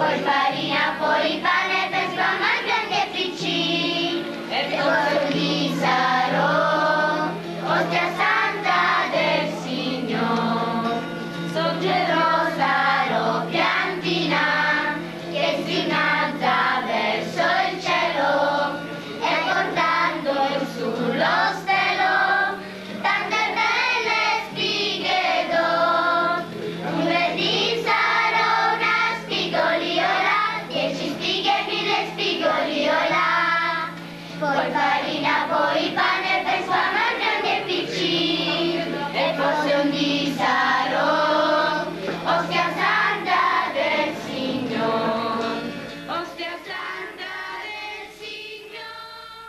poi farina, poi pane per sfamare grandi e piccini, e poi vi sarò, ostia santa del Signore, soggerò sarò piantina, che si innalza verso il cielo, e portando sullo stelo, tante belle spighe do, lunedì sarò una spigoliola, 10 spighe, 1000 spigoliola, poi farina, poi pane per sfamare grandi e piccini, e poi un dì sarò, ostia santa del Signore, ostia santa del Signore.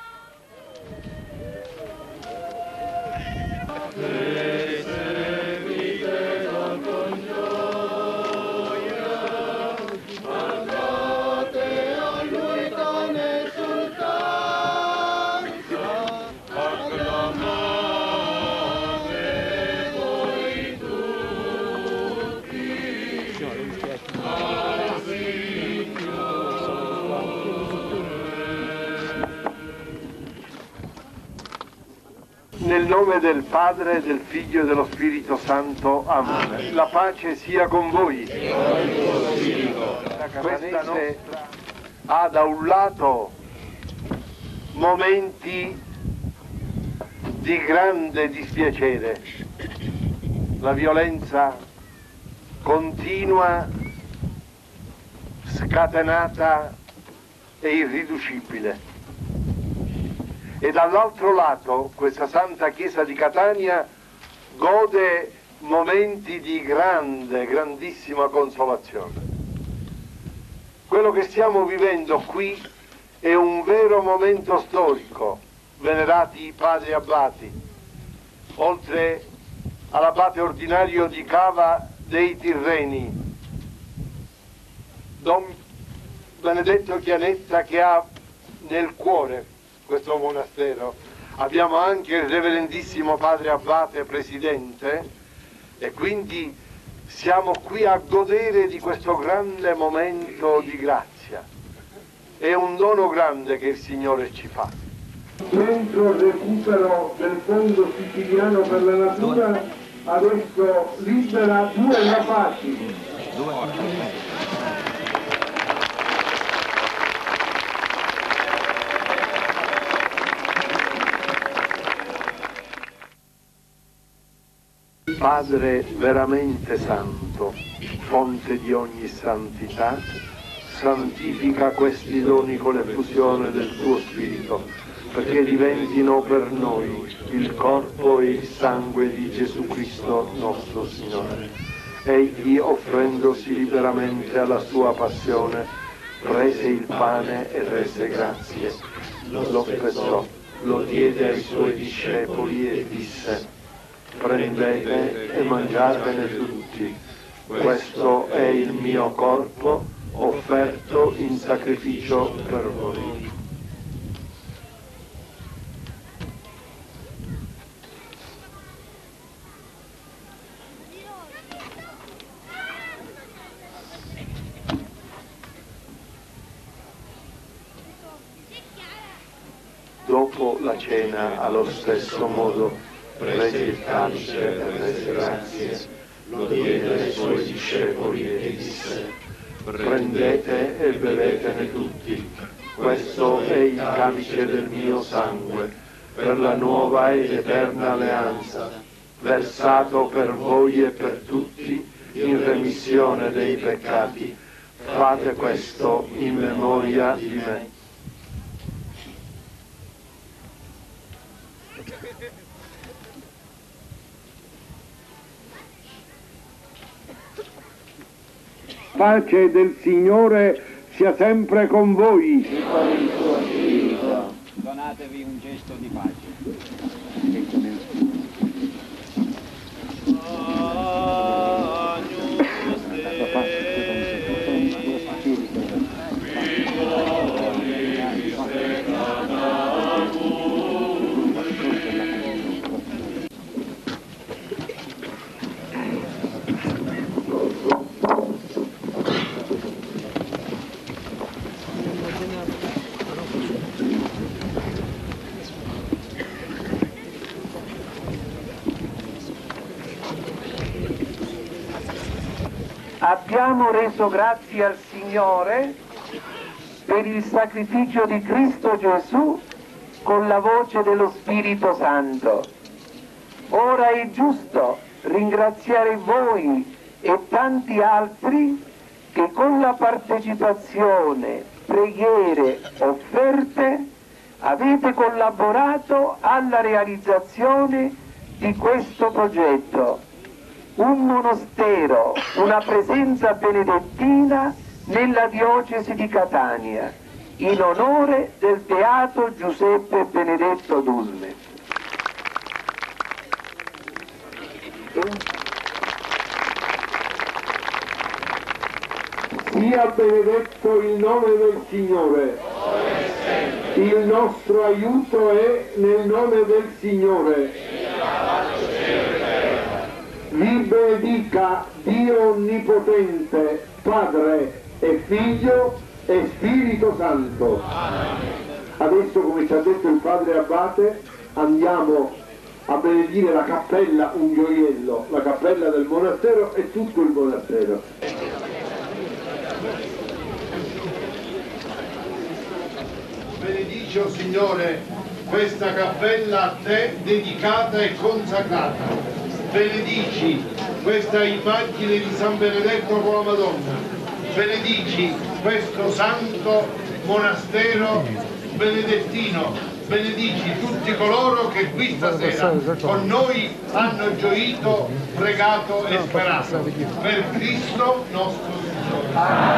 Nel nome del Padre, del Figlio e dello Spirito Santo. Amen. La pace sia con voi. La Catanese ha da un lato momenti di grande dispiacere, la violenza continua, scatenata e irriducibile. E dall'altro lato questa Santa Chiesa di Catania gode momenti di grandissima consolazione. Quello che stiamo vivendo qui è un vero momento storico, venerati padri abbati, oltre all'abate ordinario di Cava dei Tirreni, Don Benedetto Chianetta, che ha nel cuore questo monastero. Abbiamo anche il reverendissimo padre Abbate presidente, e quindi siamo qui a godere di questo grande momento di grazia. È un dono grande che il Signore ci fa. Centro recupero del Fondo Siciliano per la Natura adesso libera 2 rapaci. Padre veramente santo, fonte di ogni santità, santifica questi doni con l'effusione del tuo Spirito, perché diventino per noi il corpo e il sangue di Gesù Cristo nostro Signore. Egli, offrendosi liberamente alla sua passione, prese il pane e rese grazie, lo spezzò, lo diede ai suoi discepoli e disse: prendete e mangiatene tutti, questo è il mio corpo offerto in sacrificio per voi. Dopo la cena, allo stesso modo, prese il calice e rese grazie, lo diede ai suoi discepoli e disse: prendete e bevetene tutti, questo è il calice del mio sangue, per la nuova ed eterna alleanza, versato per voi e per tutti in remissione dei peccati. Fate questo in memoria di me. Pace del Signore sia sempre con voi. E con il suo spirito. Donatevi un gesto di pace. Abbiamo reso grazie al Signore per il sacrificio di Cristo Gesù con la voce dello Spirito Santo. Ora è giusto ringraziare voi e tanti altri che con la partecipazione, preghiere, offerte avete collaborato alla realizzazione di questo progetto. Un monastero, una presenza benedettina nella diocesi di Catania, in onore del beato Giuseppe Benedetto Dulme. Sia benedetto il nome del Signore. Il nostro aiuto è nel nome del Signore. Vi benedica Dio Onnipotente, Padre e Figlio e Spirito Santo. Adesso, come ci ha detto il Padre Abate, andiamo a benedire la cappella, un gioiello, la cappella del monastero e tutto il monastero. Benedici, o Signore, questa cappella a te dedicata e consacrata. Benedici questa immagine di San Benedetto con la Madonna. Benedici questo santo monastero benedettino. Benedici tutti coloro che qui stasera con noi hanno gioito, pregato e sperato. Per Cristo nostro Signore.